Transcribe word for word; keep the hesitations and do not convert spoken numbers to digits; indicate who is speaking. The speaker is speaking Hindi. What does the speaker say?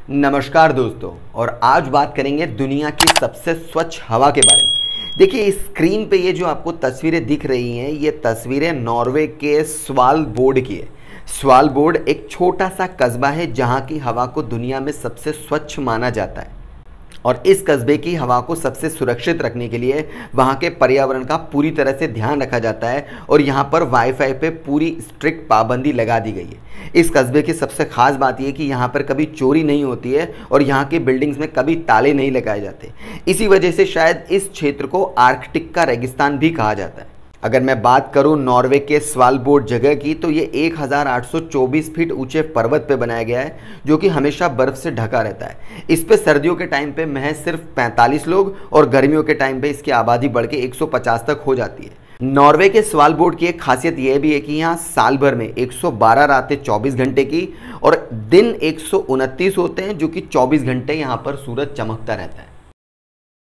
Speaker 1: नमस्कार दोस्तों, और आज बात करेंगे दुनिया की सबसे स्वच्छ हवा के बारे में। देखिए, स्क्रीन पे ये जो आपको तस्वीरें दिख रही हैं, ये तस्वीरें नॉर्वे के स्वालबोर्ड की है। स्वालबोर्ड एक छोटा सा कस्बा है जहाँ की हवा को दुनिया में सबसे स्वच्छ माना जाता है, और इस कस्बे की हवा को सबसे सुरक्षित रखने के लिए वहाँ के पर्यावरण का पूरी तरह से ध्यान रखा जाता है, और यहाँ पर वाईफाई पे पूरी स्ट्रिक्ट पाबंदी लगा दी गई है। इस कस्बे की सबसे खास बात यह कि यहाँ पर कभी चोरी नहीं होती है और यहाँ की बिल्डिंग्स में कभी ताले नहीं लगाए जाते। इसी वजह से शायद इस क्षेत्र को आर्कटिक का रेगिस्तान भी कहा जाता है। अगर मैं बात करूं नॉर्वे के स्वालबोर्ड जगह की, तो ये एक हज़ार आठ सौ चौबीस फीट ऊंचे पर्वत पे बनाया गया है, जो कि हमेशा बर्फ से ढका रहता है। इस पे सर्दियों के टाइम पे महज सिर्फ पैंतालीस लोग और गर्मियों के टाइम पे इसकी आबादी बढ़ के एक सौ पचास तक हो जाती है। नॉर्वे के स्वालबोर्ड की एक खासियत यह भी है कि यहाँ साल भर में एक सौ बारह रातें चौबीस घंटे की और दिन एक सौ उनतीस होते हैं, जो कि चौबीस घंटे यहाँ पर सूरज चमकता रहता है।